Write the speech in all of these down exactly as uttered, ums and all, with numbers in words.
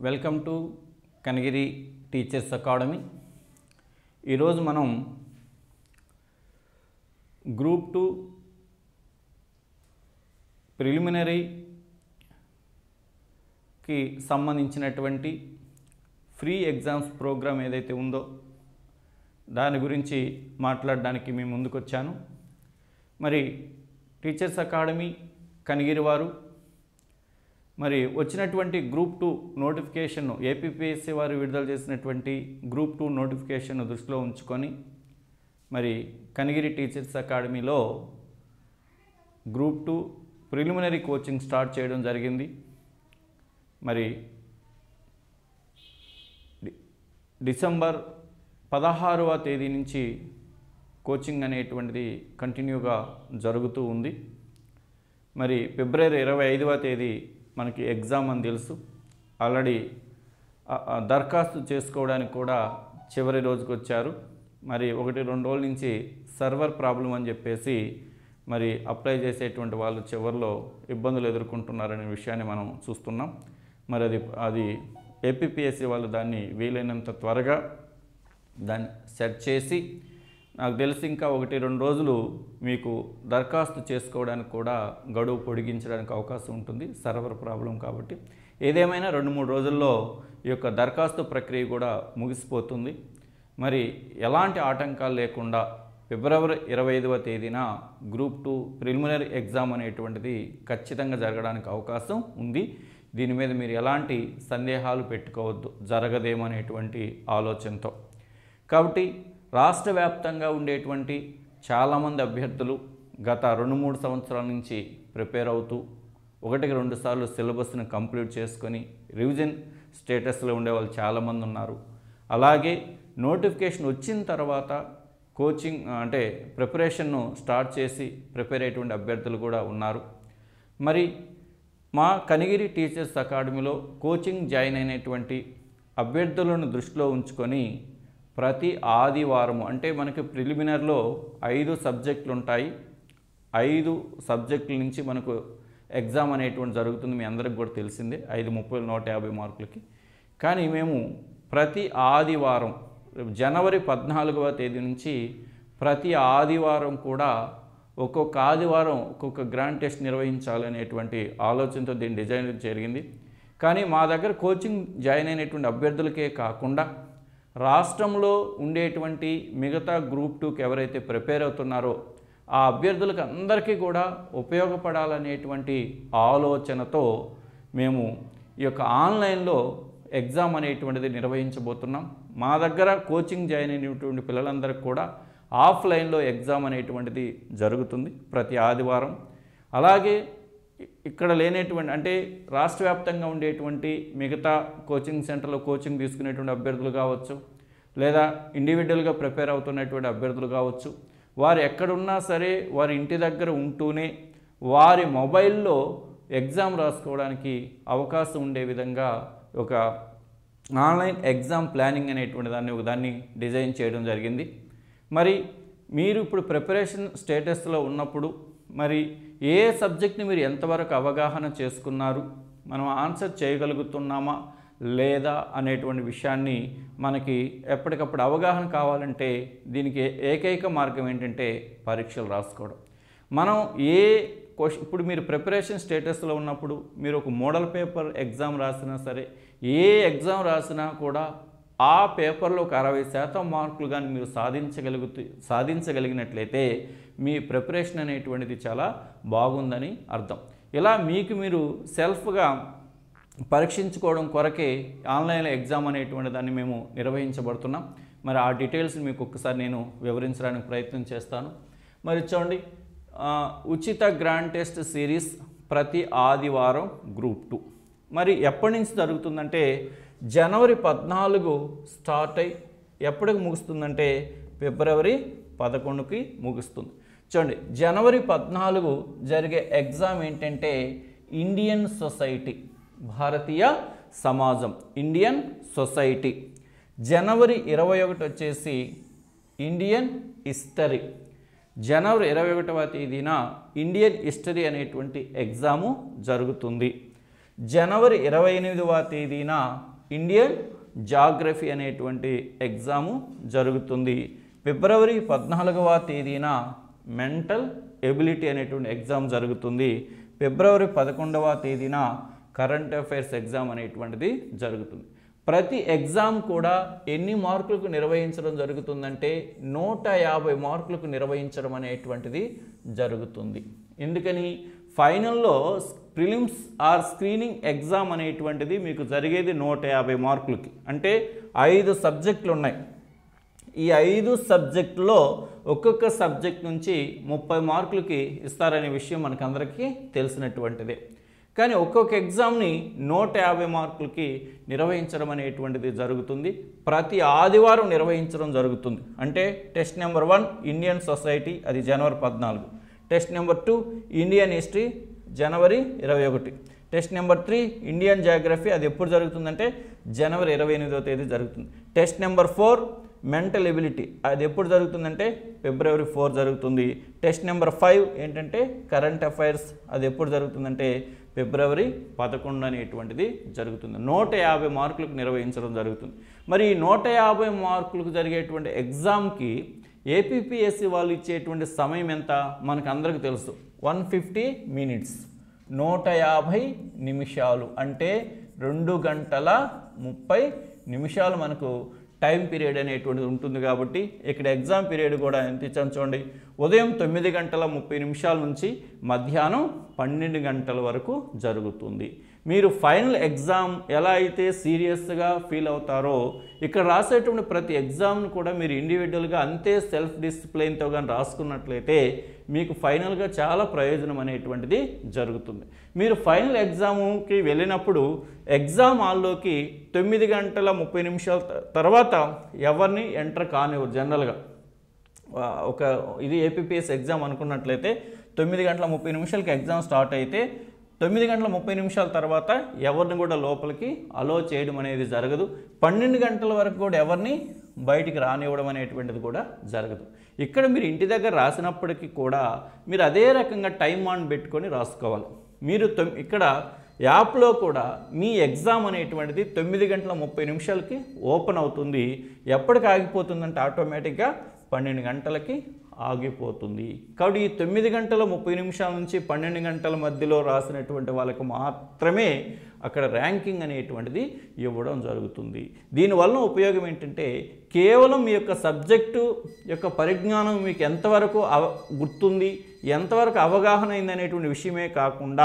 Welcome to Kanagiri teachers academy. ఈరోజు మనం group two ప్రిలిమినరీకి సంబంధించినటువంటి ఫ్రీ ఎగ్జామ్స్ ప్రోగ్రామ్ ఏదైతే ఉందో దాని గురించి మాట్లాడడానికి మీ ముందుకు వచ్చాను. మరి టీచర్స్ అకాడమీ కనగిరి వారు మరి వచ్చినటువంటి గ్రూప్ టూ నోటిఫికేషన్ను ఏపీపీఎస్సీ వారు విడుదల చేసినటువంటి గ్రూప్ టూ నోటిఫికేషన్ను దృష్టిలో ఉంచుకొని మరి కనగిరి టీచర్స్ అకాడమీలో group two preliminary coaching start చేయడం జరిగింది. మరి డిసెంబర్ పదహారవ తేదీ నుంచి కోచింగ్ అనేటువంటిది కంటిన్యూగా జరుగుతూ ఉంది. మరి ఫిబ్రవరి ఇరవై ఐదవ తేదీ మనకి ఎగ్జామ్ అని తెలుసు. ఆల్రెడీ దరఖాస్తు చేసుకోవడానికి కూడా చివరి రోజుకి వచ్చారు. మరి ఒకటి రెండు రోజుల నుంచి సర్వర్ ప్రాబ్లం అని చెప్పేసి మరి అప్లై చేసేటువంటి వాళ్ళు చివరిలో ఇబ్బందులు ఎదుర్కొంటున్నారనే విషయాన్ని మనం చూస్తున్నాం. మరి అది అది ఏపీపీఎస్సీ వాళ్ళు దాన్ని వీలైనంత త్వరగా దాన్ని సెట్ చేసి నాకు తెలిసి ఇంకా ఒకటి రెండు రోజులు మీకు దరఖాస్తు చేసుకోవడానికి కూడా గడువు పొడిగించడానికి అవకాశం ఉంటుంది, సర్వర్ ప్రాబ్లం కాబట్టి. ఏదేమైనా రెండు మూడు రోజుల్లో ఈ యొక్క దరఖాస్తు ప్రక్రియ కూడా ముగిసిపోతుంది. మరి ఎలాంటి ఆటంకాలు లేకుండా ఫిబ్రవరి ఇరవై ఐదవ తేదీన గ్రూప్ టూ ప్రిలిమినరీ ఎగ్జామ్ అనేటువంటిది ఖచ్చితంగా జరగడానికి అవకాశం ఉంది. దీని మీద మీరు ఎలాంటి సందేహాలు పెట్టుకోవద్దు, జరగదేమనేటువంటి ఆలోచనతో. కాబట్టి రాష్ట్ర వ్యాప్తంగా ఉండేటువంటి చాలామంది అభ్యర్థులు గత రెండు మూడు సంవత్సరాల నుంచి ప్రిపేర్ అవుతూ ఒకటికి రెండు సార్లు సిలబస్ని కంప్లీట్ చేసుకొని రివిజన్ స్టేటస్లో ఉండే వాళ్ళు చాలామంది ఉన్నారు. అలాగే నోటిఫికేషన్ వచ్చిన తర్వాత కోచింగ్ అంటే ప్రిపరేషన్ను స్టార్ట్ చేసి ప్రిపేర్ అయ్యేటువంటి అభ్యర్థులు కూడా ఉన్నారు. మరి మా కనగిరి టీచర్స్ అకాడమీలో కోచింగ్ జాయిన్ అయినటువంటి అభ్యర్థులను దృష్టిలో ఉంచుకొని ప్రతి ఆదివారము అంటే మనకి ప్రిలిమినరీలో ఐదు సబ్జెక్టులు ఉంటాయి. ఐదు సబ్జెక్టుల నుంచి మనకు ఎగ్జామ్ అనేటువంటి జరుగుతుంది, మీ అందరికి కూడా తెలిసిందే, ఐదు ముప్పై నూట యాభై మార్కులకి. కానీ మేము ప్రతి ఆదివారం జనవరి పద్నాలుగవ తేదీ నుంచి ప్రతి ఆదివారం కూడా ఒక్కొక్క ఆదివారం ఒక్కొక్క గ్రాండ్ టెస్ట్ నిర్వహించాలనేటువంటి ఆలోచనతో దీన్ని డిజైన్ జరిగింది. కానీ మా దగ్గర కోచింగ్ జాయిన్ అయినటువంటి అభ్యర్థులకే కాకుండా రాష్ట్రంలో ఉండేటువంటి మిగతా గ్రూప్ టూకి ఎవరైతే ప్రిపేర్ అవుతున్నారో ఆ అభ్యర్థులకు అందరికీ కూడా ఉపయోగపడాలనేటువంటి ఆలోచనతో మేము ఈ యొక్క ఆన్లైన్లో ఎగ్జామ్ అనేటువంటిది నిర్వహించబోతున్నాం. మా దగ్గర కోచింగ్ జాయిన్ అయినటువంటి పిల్లలందరికీ కూడా ఆఫ్లైన్లో ఎగ్జామ్ అనేటువంటిది జరుగుతుంది ప్రతి ఆదివారం. అలాగే ఇక్కడ లేనటువంటి అంటే రాష్ట్ర వ్యాప్తంగా ఉండేటువంటి మిగతా కోచింగ్ సెంటర్లో కోచింగ్ తీసుకునేటువంటి అభ్యర్థులు కావచ్చు, లేదా ఇండివిజువల్గా ప్రిపేర్ అవుతున్నటువంటి అభ్యర్థులు కావచ్చు, వారు ఎక్కడున్నా సరే వారి ఇంటి దగ్గర ఉంటూనే వారి మొబైల్లో ఎగ్జామ్ రాసుకోవడానికి అవకాశం ఉండే విధంగా ఒక ఆన్లైన్ ఎగ్జామ్ ప్లానింగ్ అనేటువంటి దాన్ని ఒక దాన్ని డిజైన్ చేయడం జరిగింది. మరి మీరు ఇప్పుడు ప్రిపరేషన్ స్టేటస్లో ఉన్నప్పుడు మరి ఏ సబ్జెక్ట్ని మీరు ఎంతవరకు అవగాహన చేసుకున్నారు, మనం ఆన్సర్ చేయగలుగుతున్నామా లేదా అనేటువంటి విషయాన్ని మనకి ఎప్పటికప్పుడు అవగాహన కావాలంటే దీనికి ఏకైక మార్గం ఏంటంటే పరీక్షలు రాసుకోవడం. మనం ఏ క్వశ్చన్ ఇప్పుడు మీరు ప్రిపరేషన్ స్టేటస్లో ఉన్నప్పుడు మీరు ఒక మోడల్ పేపర్ ఎగ్జామ్ రాసినా సరే, ఏ ఎగ్జామ్ రాసినా కూడా ఆ పేపర్లో ఒక అరవై శాతం మార్కులు కానీ మీరు సాధించగలుగుతూ సాధించగలిగినట్లయితే మీ ప్రిపరేషన్ అనేటువంటిది చాలా బాగుందని అర్థం. ఇలా మీకు మీరు సెల్ఫ్గా పరీక్షించుకోవడం కొరకే ఆన్లైన్ ఎగ్జామ్ అనేటువంటి దాన్ని మేము నిర్వహించబడుతున్నాం. మరి ఆ డీటెయిల్స్ మీకు ఒక్కసారి నేను వివరించడానికి ప్రయత్నం చేస్తాను. మరి చూడండి, ఉచిత గ్రాండ్ టెస్ట్ సిరీస్ ప్రతి ఆదివారం గ్రూప్ టూ మరి ఎప్పటి నుంచి జరుగుతుందంటే జనవరి పద్నాలుగు స్టార్ట్ అయ్యి ఎప్పటికి ముగుస్తుందంటే ఫిబ్రవరి పదకొండుకి ముగుస్తుంది. చూడండి, జనవరి పద్నాలుగు జరిగే ఎగ్జామ్ ఏంటంటే ఇండియన్ సొసైటీ, భారతీయ సమాజం, ఇండియన్ సొసైటీ. జనవరి ఇరవై ఒకటి వచ్చేసి ఇండియన్ హిస్టరీ. జనవరి ఇరవై ఒకటవ తేదీన ఇండియన్ హిస్టరీ అనేటువంటి ఎగ్జాము జరుగుతుంది. జనవరి ఇరవై ఎనిమిదవ తేదీన ఇండియన్ జాగ్రఫీ అనేటువంటి ఎగ్జాము జరుగుతుంది. ఫిబ్రవరి పద్నాలుగవ తేదీన మెంటల్ ఎబిలిటీ అనేటువంటి ఎగ్జామ్ జరుగుతుంది. ఫిబ్రవరి పదకొండవ తేదీన కరెంట్ అఫైర్స్ ఎగ్జామ్ అనేటువంటిది జరుగుతుంది. ప్రతి ఎగ్జామ్ కూడా ఎన్ని మార్కులకు నిర్వహించడం జరుగుతుందంటే నూట యాభై మార్కులకు నిర్వహించడం అనేటువంటిది జరుగుతుంది. ఎందుకని ఫైనల్లో ప్రిలిమ్స్ ఆర్ స్క్రీనింగ్ ఎగ్జామ్ అనేటువంటిది మీకు జరిగేది నూట యాభై మార్కులకి. అంటే ఐదు సబ్జెక్టులు ఉన్నాయి. ఈ ఐదు సబ్జెక్టులో ఒక్కొక్క సబ్జెక్ట్ నుంచి ముప్పై మార్కులకి ఇస్తారనే విషయం మనకందరికీ తెలిసినటువంటిదే. కానీ ఒక్కొక్క ఎగ్జామ్ని నూట యాభై మార్కులకి నిర్వహించడం అనేటువంటిది జరుగుతుంది. ప్రతి ఆదివారం నిర్వహించడం జరుగుతుంది. అంటే test number one Indian society, అది జనవరి పద్నాలుగు. Test number two Indian history, జనవరి ఇరవై ఒకటి. Test number three Indian geography, అది ఎప్పుడు జరుగుతుందంటే జనవరి ఇరవై ఎనిమిదవ తేదీ జరుగుతుంది. Test number four mental ability, అది ఎప్పుడు జరుగుతుందంటే ఫిబ్రవరి ఫోర్ జరుగుతుంది. టెస్ట్ నెంబర్ ఫైవ్ ఏంటంటే కరెంట్ అఫైర్స్, అది ఎప్పుడు జరుగుతుందంటే ఫిబ్రవరి పదకొండు అనేటువంటిది జరుగుతుంది. నూట యాభై మార్కులకు నిర్వహించడం జరుగుతుంది. మరి ఈ నూట యాభై మార్కులకు జరిగేటువంటి ఎగ్జామ్కి ఏపీపీఎస్సీ వాళ్ళు ఇచ్చేటువంటి సమయం ఎంత మనకు అందరికీ తెలుసు, వన్ ఫిఫ్టీ మినిట్స్, నూట యాభై నిమిషాలు. అంటే రెండు గంటల ముప్పై నిమిషాలు మనకు టైం పీరియడ్ అనేటువంటిది ఉంటుంది. కాబట్టి ఇక్కడ ఎగ్జామ్ పీరియడ్ కూడా ఎంత ఇచ్చాను చూడండి, ఉదయం తొమ్మిది గంటల ముప్పై నిమిషాల నుంచి మధ్యాహ్నం పన్నెండు గంటల వరకు జరుగుతుంది. మీరు ఫైనల్ ఎగ్జామ్ ఎలా అయితే సీరియస్గా ఫీల్ అవుతారో ఇక్కడ రాసేటువంటి ప్రతి ఎగ్జామ్ను కూడా మీరు ఇండివిజువల్గా అంతే సెల్ఫ్ డిసిప్లైన్తో కానీ రాసుకున్నట్లయితే మీకు ఫైనల్గా చాలా ప్రయోజనం అనేటువంటిది జరుగుతుంది. మీరు ఫైనల్ ఎగ్జామ్కి వెళ్ళినప్పుడు ఎగ్జామ్ హాల్లోకి తొమ్మిది గంటల ముప్పై నిమిషాల తర్వాత ఎవరిని ఎంటర్ కానివ్వరు. జనరల్గా ఒక ఇది ఏపీపీఎస్ ఎగ్జామ్ అనుకున్నట్లయితే తొమ్మిది గంటల ముప్పై నిమిషాలకి ఎగ్జామ్ స్టార్ట్ అయితే తొమ్మిది గంటల ముప్పై నిమిషాల తర్వాత ఎవరిని కూడా లోపలికి అలో చేయడం అనేది జరగదు. పన్నెండు గంటల వరకు కూడా ఎవరిని బయటికి రానివ్వడం అనేటువంటిది కూడా జరగదు. ఇక్కడ మీరు ఇంటి దగ్గర రాసినప్పటికీ కూడా మీరు అదే రకంగా టైం ఆన్ పెట్టుకొని రాసుకోవాలి. మీరు ఇక్కడ యాప్లో కూడా మీ ఎగ్జామ్ అనేటువంటిది తొమ్మిది గంటల ముప్పై నిమిషాలకి ఓపెన్ అవుతుంది. ఎప్పటికి ఆగిపోతుందంటే ఆటోమేటిక్గా పన్నెండు గంటలకి ఆగిపోతుంది. కాబట్టి ఈ తొమ్మిది గంటల ముప్పై నిమిషాల నుంచి పన్నెండు గంటల మధ్యలో రాసినటువంటి వాళ్ళకి మాత్రమే అక్కడ ర్యాంకింగ్ అనేటువంటిది ఇవ్వడం జరుగుతుంది. దీనివల్ల ఉపయోగం ఏంటంటే కేవలం మీ యొక్క సబ్జెక్టు యొక్క పరిజ్ఞానం మీకు ఎంతవరకు అవ గుర్తుంది, ఎంతవరకు అవగాహన అయిందనేటువంటి విషయమే కాకుండా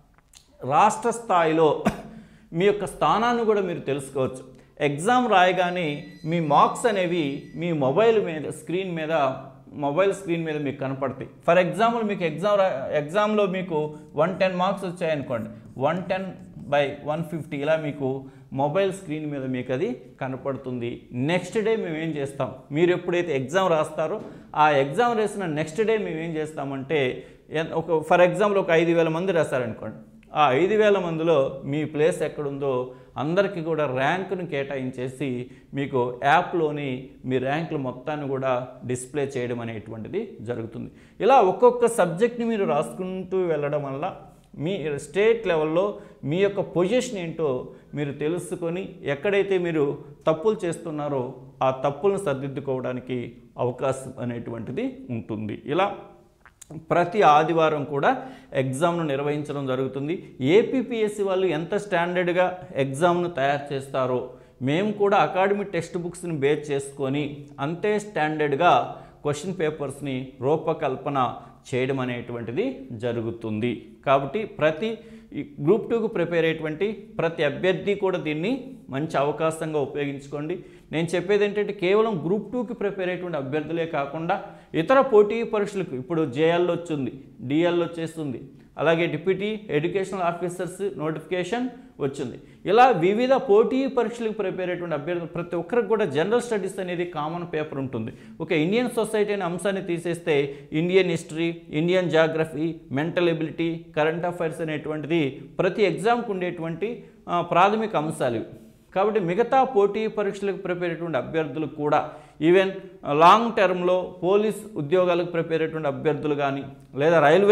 రాష్ట్ర స్థాయిలో మీ యొక్క స్థానాన్ని కూడా మీరు తెలుసుకోవచ్చు. ఎగ్జామ్ రాయగానే మీ మార్క్స్ అనేవి మీ మొబైల్ మీద స్క్రీన్ మీద మొబైల్ స్క్రీన్ మీద మీకు కనపడతాయి. ఫర్ ఎగ్జాంపుల్ మీకు ఎగ్జామ్ రా ఎగ్జామ్లో మీకు వన్ టెన్ మార్క్స్ వచ్చాయనుకోండి, one ten by one fifty ఇలా మీకు మొబైల్ స్క్రీన్ మీద మీకు అది కనపడుతుంది. నెక్స్ట్ డే మేము ఏం చేస్తాం, మీరు ఎప్పుడైతే ఎగ్జామ్ రాస్తారో ఆ ఎగ్జామ్ రాసిన నెక్స్ట్ డే మేము ఏం చేస్తామంటే ఒక ఫర్ ఎగ్జాంపుల్ ఒక ఐదు వేల మంది రాస్తారనుకోండి, ఆ ఐదు వేల మందిలో మీ ప్లేస్ ఎక్కడుందో అందరికీ కూడా ర్యాంకును కేటాయించేసి మీకు యాప్లోని మీ ర్యాంకులు మొత్తాన్ని కూడా డిస్ప్లే చేయడం అనేటువంటిది జరుగుతుంది. ఇలా ఒక్కొక్క సబ్జెక్ట్ని మీరు రాసుకుంటూ వెళ్ళడం వల్ల మీ స్టేట్ లెవెల్లో మీ యొక్క పొజిషన్ ఏంటో మీరు తెలుసుకొని ఎక్కడైతే మీరు తప్పులు చేస్తున్నారో ఆ తప్పులను సరిదిద్దుకోవడానికి అవకాశం అనేటువంటిది ఉంటుంది. ఇలా ప్రతి ఆదివారం కూడా ఎగ్జామ్ను నిర్వహించడం జరుగుతుంది. ఏపీపీఎస్సీ వాళ్ళు ఎంత స్టాండర్డ్గా ఎగ్జామ్ను తయారు చేస్తారో మేము కూడా అకాడమిక్ టెక్స్ట్ బుక్స్ని బేస్ చేసుకొని అంతే స్టాండర్డ్గా క్వశ్చన్ పేపర్స్ని రూపకల్పన చేయడం అనేటువంటిది జరుగుతుంది. కాబట్టి ప్రతి గ్రూప్ టూకు ప్రిపేర్ అయ్యేటువంటి ప్రతి అభ్యర్థి కూడా దీన్ని మంచి అవకాశంగా ఉపయోగించుకోండి. నేను చెప్పేది ఏంటంటే కేవలం గ్రూప్ టూకి ప్రిపేర్ అయ్యేటువంటి అభ్యర్థులే కాకుండా ఇతర పోటీ పరీక్షలకు ఇప్పుడు జేఎల్ వచ్చింది, డిఎల్ వచ్చేస్తుంది, అలాగే డిప్యూటీ ఎడ్యుకేషనల్ ఆఫీసర్స్ నోటిఫికేషన్ వచ్చింది. ఇలా వివిధ పోటీ పరీక్షలకు ప్రిపేర్ అయ్యేటువంటి అభ్యర్థులు ప్రతి ఒక్కరికి కూడా జనరల్ స్టడీస్ అనేది కామన్ పేపర్ ఉంటుంది. ఒక ఇండియన్ సొసైటీ అనే అంశాన్ని తీసేస్తే Indian history, Indian geography, mental ability, current affairs అనేటువంటిది ప్రతి ఎగ్జామ్కి ఉండేటువంటి ప్రాథమిక అంశాలు. కాబట్టి మిగతా పోటీ పరీక్షలకు ప్రిపేర్ అయ్యేటువంటి అభ్యర్థులకు కూడా ఈవెన్ లాంగ్ టర్మ్లో పోలీస్ ఉద్యోగాలకు ప్రిపేర్ అయ్యేటువంటి అభ్యర్థులు కానీ లేదా రైల్వే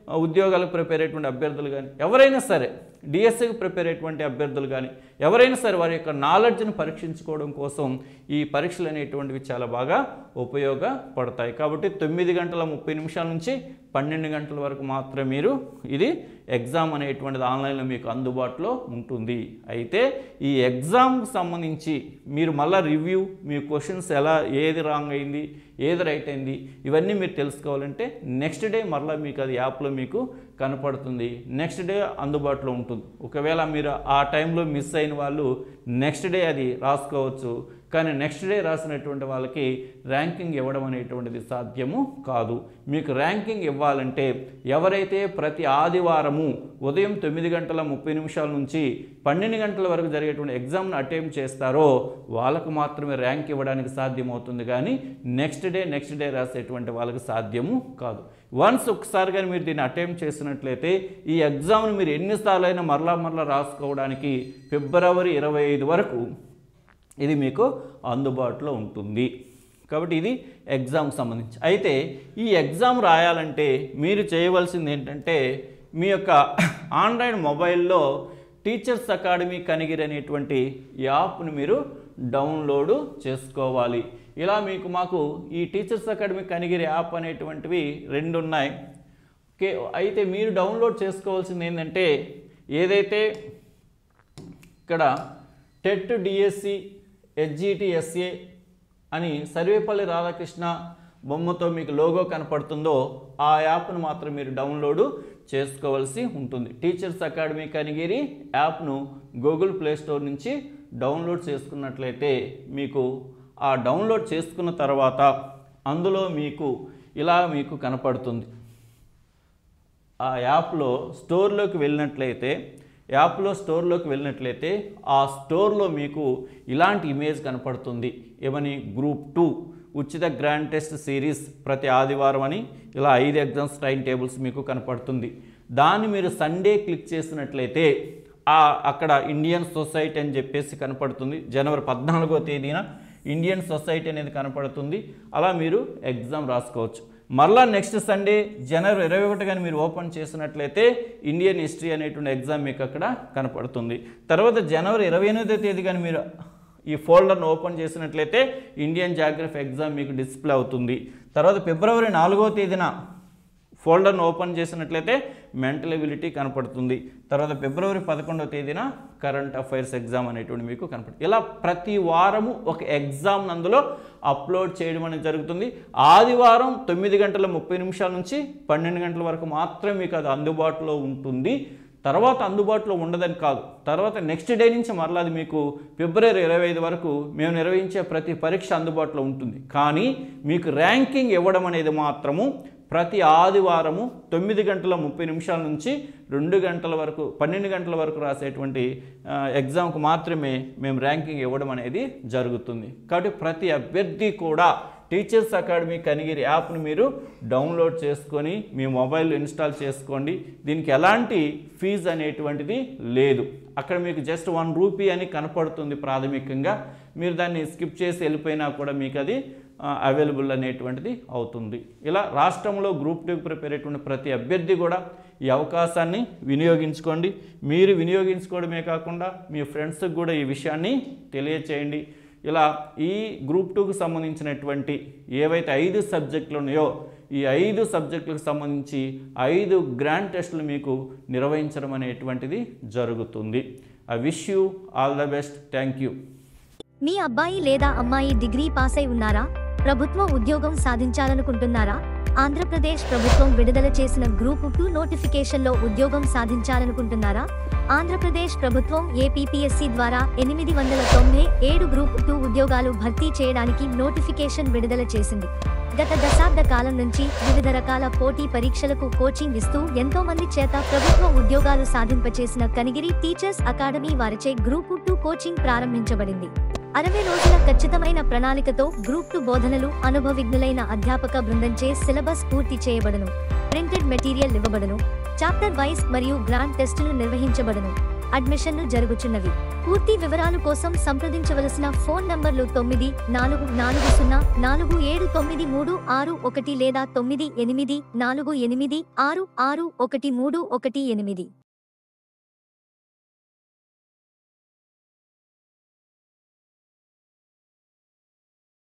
ఉద్యోగాలకు ప్రిపేర్ అయ్యేటువంటి అభ్యర్థులు కానీ ఎవరైనా సరే డిఎస్సికి ప్రిపేర్ అయ్యేటువంటి అభ్యర్థులు కానీ ఎవరైనా సరే వారి యొక్క నాలెడ్జ్ని పరీక్షించుకోవడం కోసం ఈ పరీక్షలు అనేటువంటివి చాలా బాగా ఉపయోగపడతాయి. కాబట్టి తొమ్మిది గంటల ముప్పై నిమిషాల నుంచి పన్నెండు గంటల వరకు మాత్రమే మీరు ఇది ఎగ్జామ్ అనేటువంటిది ఆన్లైన్లో మీకు అందుబాటులో ఉంటుంది. అయితే ఈ ఎగ్జామ్కి సంబంధించి మీరు మళ్ళీ రివ్యూ మీ క్వశ్చన్స్ ఎలా ఏది రాంగ్ అయింది ఏది రైట్ అయింది ఇవన్నీ మీరు తెలుసుకోవాలంటే నెక్స్ట్ డే మరలా మీకు అది యాప్లో మీకు కనపడుతుంది. నెక్స్ట్ డే అందుబాటులో ఉంటుంది. ఒకవేళ మీరు ఆ టైంలో మిస్ అయిన వాళ్ళు నెక్స్ట్ డే అది రాసుకోవచ్చు. కానీ నెక్స్ట్ డే రాసినటువంటి వాళ్ళకి ర్యాంకింగ్ ఇవ్వడం అనేటువంటిది సాధ్యము కాదు. మీకు ర్యాంకింగ్ ఇవ్వాలంటే ఎవరైతే ప్రతి ఆదివారము ఉదయం తొమ్మిది గంటల ముప్పై నిమిషాల నుంచి పన్నెండు గంటల వరకు జరిగేటువంటి ఎగ్జామ్ను అటెంప్ట్ చేస్తారో వాళ్ళకు మాత్రమే ర్యాంక్ ఇవ్వడానికి సాధ్యమవుతుంది. కానీ నెక్స్ట్ డే నెక్స్ట్ డే రాసేటువంటి వాళ్ళకి సాధ్యము కాదు. వన్స్ ఒకసారి కానీ మీరు దీన్ని అటెంప్ట్ చేసినట్లయితే ఈ ఎగ్జామ్ను మీరు ఎన్నిసార్లు అయినా మరలా మరలా రాసుకోవడానికి ఫిబ్రవరి ఇరవై ఐదు వరకు ఇది మీకు అందుబాటులో ఉంటుంది. కాబట్టి ఇది ఎగ్జామ్కి సంబంధించి. అయితే ఈ ఎగ్జామ్ రాయాలంటే మీరు చేయవలసింది ఏంటంటే మీ యొక్క ఆండ్రాయిడ్ మొబైల్లో టీచర్స్ అకాడమీ కనిగిరి అనేటువంటి యాప్ను మీరు డౌన్లోడ్ చేసుకోవాలి. ఇలా మీకు మాకు ఈ టీచర్స్ అకాడమీ కనిగిరి యాప్ అనేటువంటివి రెండు ఉన్నాయి. ఓకే, అయితే మీరు డౌన్లోడ్ చేసుకోవాల్సింది ఏంటంటే ఏదైతే ఇక్కడ టెట్ డిఎస్సి హెచ్జిటిఎస్ఏ అని సర్వేపల్లి రాధాకృష్ణ బొమ్మతో మీకు లోగో కనపడుతుందో ఆ యాప్ను మాత్రం మీరు డౌన్లోడ్ చేసుకోవాల్సి ఉంటుంది. టీచర్స్ అకాడమీ కనిగిరి యాప్ను గూగుల్ ప్లే స్టోర్ నుంచి డౌన్లోడ్ చేసుకున్నట్లయితే మీకు ఆ డౌన్లోడ్ చేసుకున్న తర్వాత అందులో మీకు ఇలా మీకు కనపడుతుంది. ఆ యాప్లో స్టోర్లోకి వెళ్ళినట్లయితే యాప్లో స్టోర్లోకి వెళ్ళినట్లయితే ఆ స్టోర్లో మీకు ఇలాంటి ఇమేజ్ కనపడుతుంది. ఏమని గ్రూప్ టూ ఉచిత గ్రాండ్ టెస్ట్ సిరీస్ ప్రతి ఆదివారం అని ఇలా ఐదు ఎగ్జామ్స్ టైం టేబుల్స్ మీకు కనపడుతుంది. దాన్ని మీరు సండే క్లిక్ చేసినట్లయితే ఆ అక్కడ ఇండియన్ సొసైటీ అని చెప్పేసి కనపడుతుంది. జనవరి పద్నాలుగో తేదీన ఇండియన్ సొసైటీ అనేది కనపడుతుంది. అలా మీరు ఎగ్జామ్ రాసుకోవచ్చు. మరలా నెక్స్ట్ సండే జనవరి ఇరవై ఒకటి కానీ మీరు ఓపెన్ చేసినట్లయితే ఇండియన్ హిస్టరీ అనేటువంటి ఎగ్జామ్ మీకు అక్కడ కనపడుతుంది. తర్వాత జనవరి ఇరవై ఎనిమిదో తేదీ కానీ మీరు ఈ ఫోల్డర్ను ఓపెన్ చేసినట్లయితే ఇండియన్ జాగ్రఫీ ఎగ్జామ్ మీకు డిస్ప్లే అవుతుంది. తర్వాత ఫిబ్రవరి నాలుగో తేదీన ఫోల్డర్ను ఓపెన్ చేసినట్లయితే మెంటల్ ఎబిలిటీ కనపడుతుంది. తర్వాత ఫిబ్రవరి పదకొండవ తేదీన కరెంట్ అఫైర్స్ ఎగ్జామ్ అనేటువంటి మీకు కనపడుతుంది. ఇలా ప్రతి వారము ఒక ఎగ్జామ్ అందులో అప్లోడ్ చేయడం అనేది జరుగుతుంది. ఆదివారం తొమ్మిది గంటల ముప్పై నిమిషాల నుంచి పన్నెండు గంటల వరకు మాత్రమే మీకు అది అందుబాటులో ఉంటుంది. తర్వాత అందుబాటులో ఉండదని కాదు, తర్వాత నెక్స్ట్ డే నుంచి మరలా అది మీకు ఫిబ్రవరి ఇరవై ఐదు వరకు మేము నిర్వహించే ప్రతి పరీక్ష అందుబాటులో ఉంటుంది. కానీ మీకు ర్యాంకింగ్ ఇవ్వడం అనేది మాత్రము ప్రతి ఆదివారము తొమ్మిది గంటల ముప్పై నిమిషాల నుంచి రెండు గంటల వరకు పన్నెండు గంటల వరకు రాసేటువంటి ఎగ్జామ్కు మాత్రమే మేము ర్యాంకింగ్ ఇవ్వడం అనేది జరుగుతుంది. కాబట్టి ప్రతి అభ్యర్థి కూడా టీచర్స్ అకాడమీ కనిగిరి యాప్ను మీరు డౌన్లోడ్ చేసుకొని మీ మొబైల్లో ఇన్స్టాల్ చేసుకోండి. దీనికి ఎలాంటి ఫీజు అనేటువంటిది లేదు. అక్కడ మీకు జస్ట్ వన్ రూపీ అని కనపడుతుంది ప్రాథమికంగా. మీరు దాన్ని స్కిప్ చేసి వెళ్ళిపోయినా కూడా మీకు అది అవైలబుల్ అనేటువంటిది అవుతుంది. ఇలా రాష్ట్రంలో గ్రూప్ టూకి ప్రిపేర్ అయ్యేటువంటి ప్రతి అభ్యర్థి కూడా ఈ అవకాశాన్ని వినియోగించుకోండి. మీరు వినియోగించుకోవడమే కాకుండా మీ ఫ్రెండ్స్కి కూడా ఈ విషయాన్ని తెలియచేయండి. ఇలా ఈ గ్రూప్ టూకి సంబంధించినటువంటి ఏవైతే ఐదు సబ్జెక్టులు ఉన్నాయో ఈ ఐదు సబ్జెక్టులకు సంబంధించి ఐదు గ్రాండ్ టెస్టులు మీకు నిర్వహించడం అనేటువంటిది జరుగుతుంది. I wish you all the best. Thank you. మీ అబ్బాయి లేదా అమ్మాయి డిగ్రీ పాస్ అయి ఉన్నారా? ప్రభుత్వ ఉద్యోగం సాధించాలనుకుంటున్నారా? ఆంధ్రప్రదేశ్ ప్రభుత్వం విడుదల చేసిన గ్రూప్ టూ నోటిఫికేషన్లో ఉద్యోగం సాధించాలనుకుంటున్నారా? ఆంధ్రప్రదేశ్ ప్రభుత్వం ఏపీపీఎస్సీ ద్వారా ఎనిమిది వందల తొంభై ఏడు గ్రూప్ టూ ఉద్యోగాలు భర్తీ చేయడానికి నోటిఫికేషన్ విడుదల చేసింది. గత దశాబ్ద కాలం నుంచి వివిధ రకాల పోటీ పరీక్షలకు కోచింగ్ ఇస్తూ ఎంతో మంది చేత ప్రభుత్వ ఉద్యోగాలు సాధింపచేసిన కనిగిరి టీచర్స్ అకాడమీ వారిచే గ్రూప్ టూ కోచింగ్ ప్రారంభించబడింది. అరవై రోజుల ఖచ్చితమైన ప్రణాళికతో గ్రూప్ టూ బోధనలు అనుభవజ్ఞులైన అధ్యాపక బృందంచే సిలబస్ పూర్తి చేయబడును. ప్రింటెడ్ మెటీరియల్ ఇవ్వబడును. చాప్టర్ వైస్ మరియు గ్రాండ్ టెస్టులు నిర్వహించబడును. అడ్మిషన్లు జరుగుచున్నవి. పూర్తి వివరాల కోసం సంప్రదించవలసిన ఫోన్ నంబర్లు తొమ్మిది నాలుగు నాలుగు సున్నా నాలుగు ఏడు తొమ్మిది మూడు ఆరు ఒకటి లేదా తొమ్మిది ఎనిమిది నాలుగు ఎనిమిది ఆరు ఆరు ఒకటి మూడు ఒకటి ఎనిమిది.